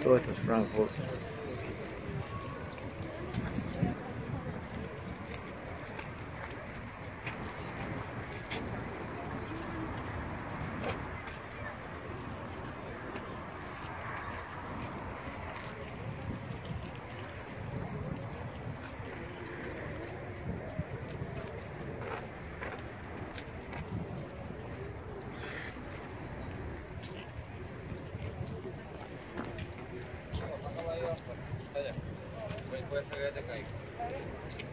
Todo esto es Frankfurt. Puede ser que te caiga.